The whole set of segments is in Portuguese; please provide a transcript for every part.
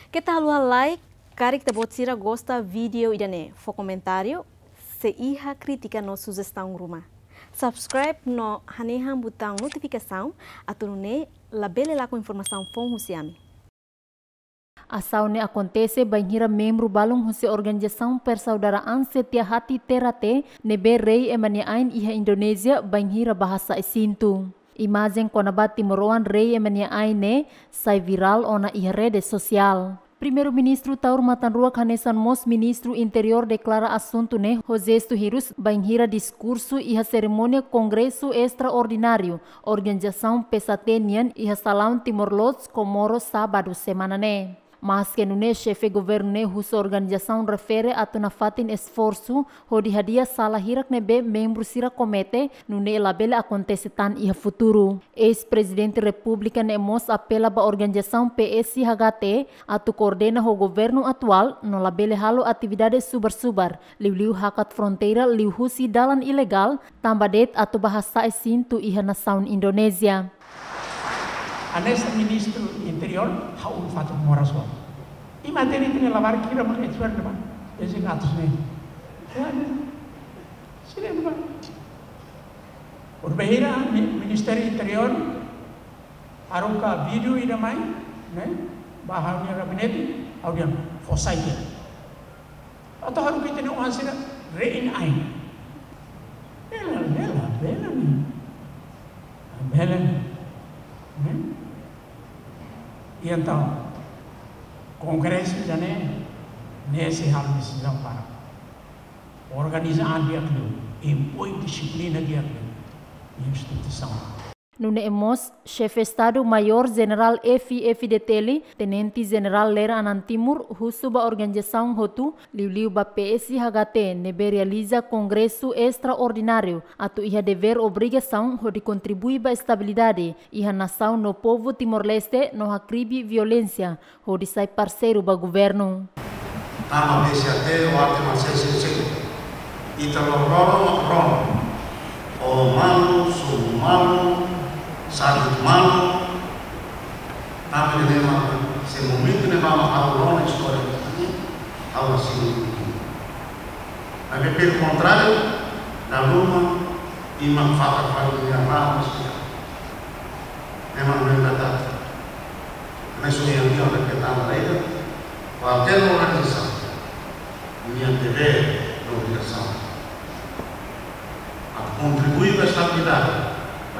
Kita halua like, kari kita buat sira gosta video idane, for comentário, se iha crítica no sugestão rumah. Subscribe no haneham botão notificação, atau ne labele lá com informação fon husiami. Ação ne acontece banhira membro balung husi organização persaudaraan setia hati terate nebe rei emaniain iha Indonesia banhira bahasa isintu. Imagem konabat timoroan rei emaniain ne sai viral ona iha rede sosial. Primeiro-ministro Taur Matanrua Kanesan Mos, ministro interior declara assunto ne José Stuhirus banhira discurso iha cerimônia congresso extraordinário organização pesatenian iha salão Timor-Leste Comoro sábado semana ne. Mas que no chefe governo ne huso organização refere a tuna fatin esforço hodi hadia salah hirak nebe membro sira komite no ne labele acontece tan iha futuro. Ex-presidente república ne mos apela ba organização PSHGT atu coordena ho governo atual no labele halo atividades subar-subar liu hakat fronteira liu husi dalan ilegal tambadet atu bahasa esintu iha nasaun Indonesia. Anessa ministro interior haul fatuk moraswa. I materi ini lavar kira mak ekspert depan. Esi ngatus nih. Ya, sini depan. Berbahira minister interior aruka video ida mai, ne? Bahannya gabinete, audian fosai dia. Atau haru kita ni orang sini rein ain. Bela nih. Bela nih. E então, Congresso já nesse hal decisão para organizar dia aquilo, impõe disciplina dia aquilo, instituição. Nune emos, chefe Estado Maior General FDTL, Tenente General Lera Anantimur, husuba organização Hotu, liu ba PSHGT, nebe realiza congresso extraordinário, atu iha dever obrigação de contribuir ba estabilidade, iha nação no povo Timor-Leste no acribi violência, de sai parceiro ba governo. Tama PSHGT, o arte marcel Italororo, o malu, sumalu, sakit malu, tapi memang semomento memang aulona história ini, aula sini. Tapi pelo contrário, na rumah imam fakar yang ramai sekali. Memang benar. Mesmo yang dia berkata mereka, qualquer organização, minha dever, obrigação, a contribuir para a estabilidade.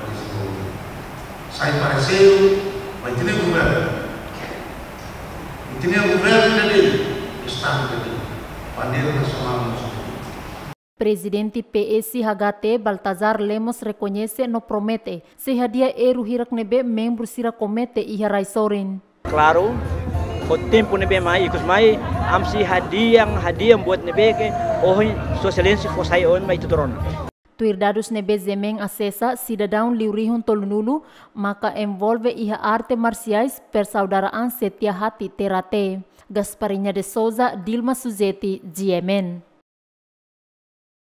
Saya pareceu, mas tinha governo. E tinha governo dele, Estado dele, bandeira nacional. Presidente PSHGT Baltazar Lemos reconhece no promete se hadia eru hirak nebe membro sira komite iha raisorin. Claro, o tempo nebe mai ikut mai amsi hadiah buat nebe ke ohi sosialensi fosai on mai tutoron. Tuirdados nebe zemeng acessa cidadão liurihun tolunulu maka envolve iha arte marciais persaudaraan setia hati terate. Gasparinha de Souza, Dilma Suzeti, GMN.